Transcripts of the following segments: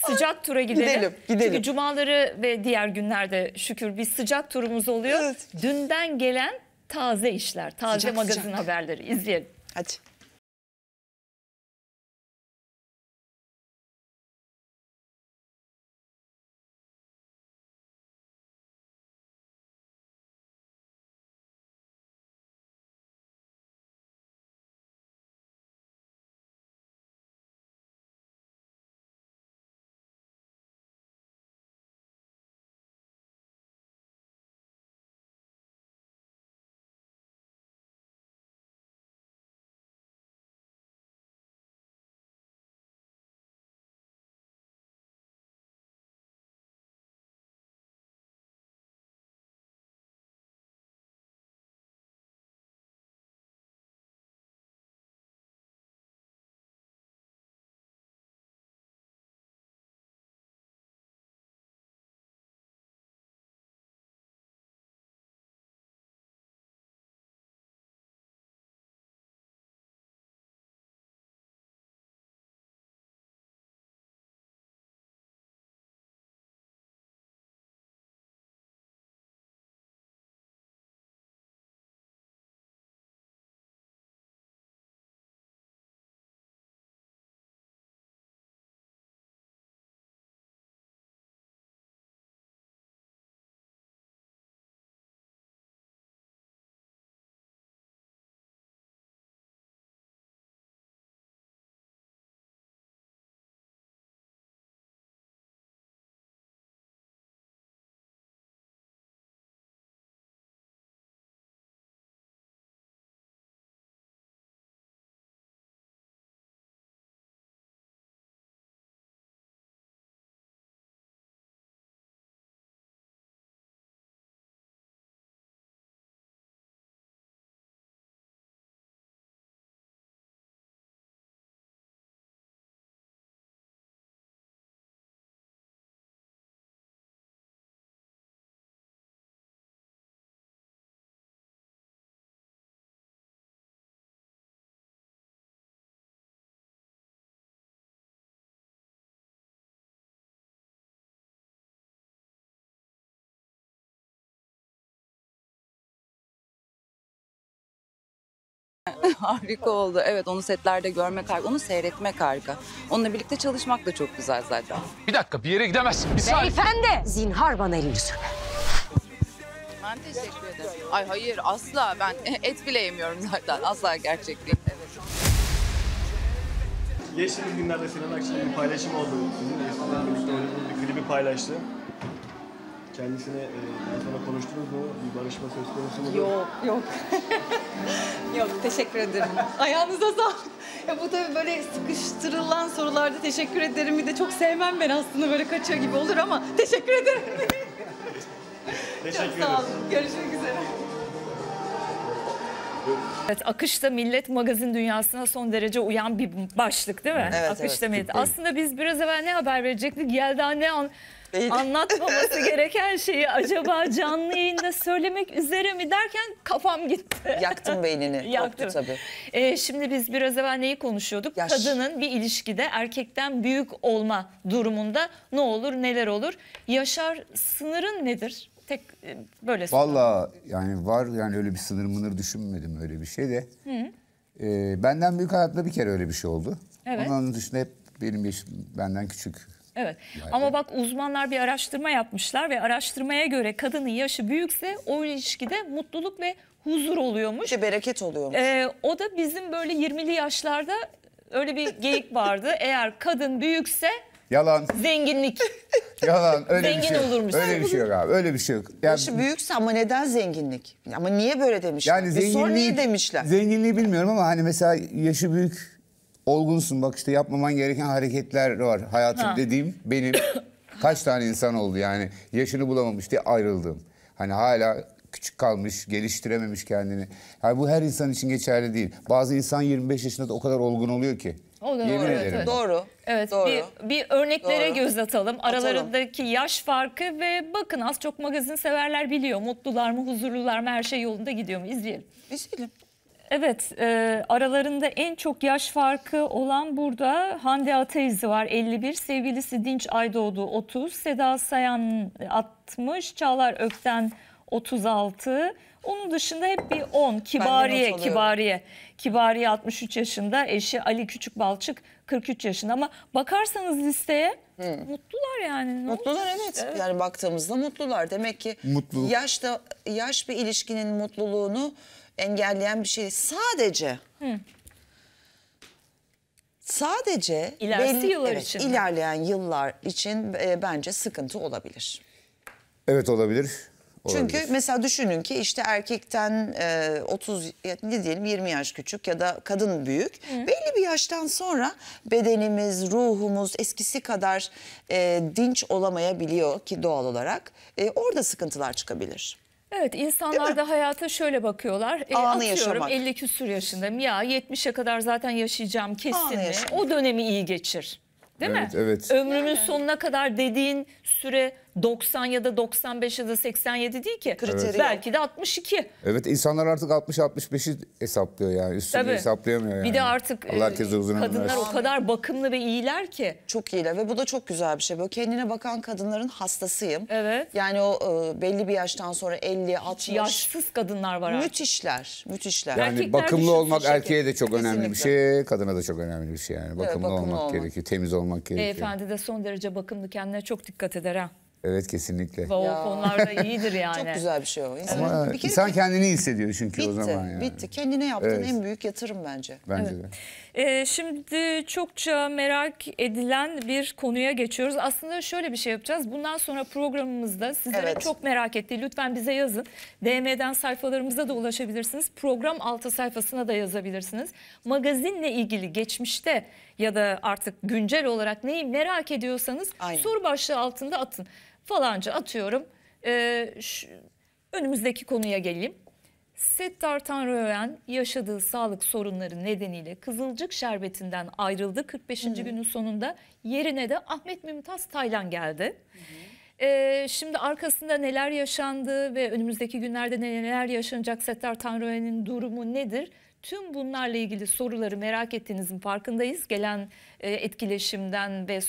sıcak tura gidelim. Gidelim. Çünkü cumaları ve diğer günlerde şükür bir sıcak turumuz oluyor. Evet. Dünden gelen taze işler, taze Sıcak magazin sıcak. haberleri izleyelim. Hadi. Harika oldu. Evet, onu setlerde görmek harika, onu seyretmek harika. Onunla birlikte çalışmak da çok güzel zaten. Bir dakika, bir yere gidemezsin. Bir saniye. Beyefendi! Zinhar bana elini sürme. Ben teşekkür ederim. Ay hayır, asla ben et bile yemiyorum zaten. Asla gerçek değil. Evet. Geçtiğimiz günlerde Sinan Akçıl'ın bir paylaşım oldu. Sizin eskiden birlikte oynadığınız bir klibi paylaştı. Kendisine daha sonra konuştunuz mu? Bir barışma söz konusu mu? Yok. Yok, teşekkür ederim. Ayağınıza sağlık. Ya bu tabii böyle sıkıştırılan sorularda teşekkür ederim. Bir de çok sevmem ben aslında, böyle kaçıyor gibi olur ama teşekkür ederim. Teşekkür Çok ederim. sağ olun. Görüşmek üzere. Evet, Akış'ta Millet magazin dünyasına son derece uyan bir başlık değil mi? Evet, Akış'ta evet. Millet. Aslında biz biraz evvel ne haber verecektik? Yelda ne anlatmaması gereken şeyi acaba canlı yayında söylemek üzere mi derken kafam gitti. Yaktım beynini. Yaktım. Koptu tabii. Şimdi biz biraz evvel neyi konuşuyorduk? Yaş. Kadının bir ilişkide erkekten büyük olma durumunda ne olur, neler olur? Yaşar, sınırın nedir? Tek böyle sorayım. Vallahi yani var, yani öyle bir sınır mınır düşünmedim, öyle bir şey de. Benden büyük hayatımda bir kere öyle bir şey oldu. Evet. Ama onun dışında hep benim yaşım benden küçük. Evet, ama bak uzmanlar bir araştırma yapmışlar ve araştırmaya göre kadının yaşı büyükse o ilişkide mutluluk ve huzur oluyormuş. İşte bereket oluyormuş. O da bizim böyle 20'li yaşlarda öyle bir geyik vardı. Eğer kadın büyükse Yalan, zenginlik. yalan, öyle Zengin bir şey yok. olurmuş. Öyle bir şey yok abi, öyle bir şey yok. Yani, Yaşı büyükse ama neden zenginlik? Ama niye böyle demişler? yani Bir sor niye demişler? Zenginliği bilmiyorum ama hani mesela yaşı büyük, olgunsun, bak işte yapmaman gereken hareketler var. Hayatım dediğim benim kaç tane insan oldu yani yaşını bulamamış diye ayrıldım. Hani hala küçük kalmış, geliştirememiş kendini. Yani bu her insan için geçerli değil. Bazı insan 25 yaşında da o kadar olgun oluyor ki. O da Yemin doğru, ederim. evet. Doğru. Evet, Doğru. bir örneklere Doğru. göz atalım. Aralarındaki yaş farkı ve bakın az çok magazin severler biliyor. Mutlular mı, huzurlular mı, her şey yolunda gidiyor mu? İzleyelim. İzleyelim. Evet, aralarında en çok yaş farkı olan burada Hande Ataizi var 51, sevgilisi Dinç Aydoğdu 30, Seda Sayan 60, Çağlar Ökten 36. Onun dışında hep bir 10. Kibariye 63 yaşında, eşi Ali Küçükbalçık 43 yaşında. Ama bakarsanız listeye mutlular yani. Ne Mutlular olacak? evet. Yani baktığımızda mutlular. Demek ki Mutluluk. yaş bir ilişkinin mutluluğunu engelleyen bir şey. Sadece İlerisi yıllar için mi? ilerleyen yıllar için bence sıkıntı olabilir. Evet olabilir. Çünkü Olabilir. mesela düşünün ki işte erkekten 30 ne diyelim 20 yaş küçük ya da kadın büyük. Belli bir yaştan sonra bedenimiz, ruhumuz eskisi kadar dinç olamayabiliyor ki doğal olarak. Orada sıkıntılar çıkabilir. Evet, insanlar da hayata şöyle bakıyorlar. Anı Atıyorum yaşamak. 50 küsur yaşındayım. Ya 70'e kadar zaten yaşayacağım kesin Anı mi? yaşamak. O dönemi iyi geçir. Değil mi? Evet. Ömrünün sonuna kadar dediğin süre 90 ya da 95 ya da 87 değil ki. Kriteri Belki de 62. Evet insanlar artık 60-65'i hesaplıyor yani. Üstünü Tabii. hesaplayamıyor yani. Bir de artık Allah herkese uzun ömür kadınlar versin. o kadar bakımlı ve iyiler ki. Çok iyiler ve bu da çok güzel bir şey. Böyle kendine bakan kadınların hastasıyım. Evet. Yani o belli bir yaştan sonra 50, 60 Yaşsız kadınlar var artık. müthişler. Yani Erkekler bakımlı düşünsün olmak şekil. erkeğe de çok önemli bir şey, kadına da çok önemli bir şey yani. Bakımlı, bakımlı olmak olmak. gerekiyor, temiz olmak gerekiyor. Beyefendi de son derece bakımlı, kendine çok dikkat eder ha. Evet kesinlikle. Ve o konularda iyidir yani. Çok güzel bir şey o. Ama bir kere insan kendini hissediyor çünkü o bitti, zaman yani. bitti. Kendine yaptığın Evet. en büyük yatırım bence. Bence de. Şimdi çokça merak edilen bir konuya geçiyoruz. Aslında şöyle bir şey yapacağız. Bundan sonra programımızda sizlere Evet. çok merak ettiği lütfen bize yazın. DM'den sayfalarımıza da ulaşabilirsiniz. Program altı sayfasına da yazabilirsiniz. Magazinle ilgili geçmişte ya da artık güncel olarak neyi merak ediyorsanız Aynen. soru başlığı altında atın. Falanca atıyorum. Önümüzdeki konuya geleyim. Settar Tanrıören yaşadığı sağlık sorunları nedeniyle Kızılcık Şerbeti'nden ayrıldı. 45. günün sonunda yerine de Ahmet Mümtaz Taylan geldi. Şimdi arkasında neler yaşandı ve önümüzdeki günlerde neler yaşanacak, Settar Tanrıören'in durumu nedir? Tüm bunlarla ilgili soruları merak ettiğinizin farkındayız. Gelen etkileşimden ve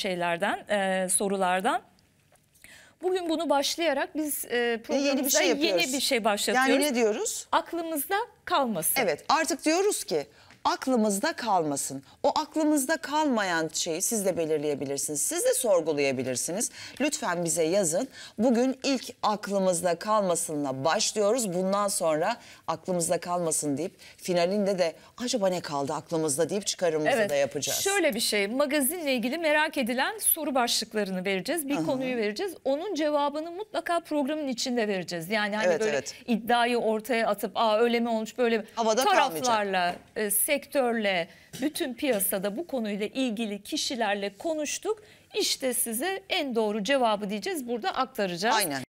sorulardan. Bugün bunu başlayarak biz programımıza yeni bir şey başlatıyoruz. Yani ne diyoruz? Aklımızda kalmasın. Evet artık diyoruz ki aklımızda kalmasın. O aklımızda kalmayan şeyi siz de belirleyebilirsiniz. Siz de sorgulayabilirsiniz. Lütfen bize yazın. Bugün ilk aklımızda kalmasınla başlıyoruz. Bundan sonra aklımızda kalmasın deyip finalinde de acaba ne kaldı aklımızda deyip çıkarımımızı da yapacağız. Şöyle bir şey, magazinle ilgili merak edilen soru başlıklarını vereceğiz. Bir konuyu vereceğiz. Onun cevabını mutlaka programın içinde vereceğiz. Yani hani Evet, böyle evet. iddiayı ortaya atıp öyle mi olmuş böyle mi? Havada Taraflarla, sektörle, bütün piyasada bu konuyla ilgili kişilerle konuştuk. İşte size en doğru cevabı diyeceğiz, burada aktaracağız. Aynen.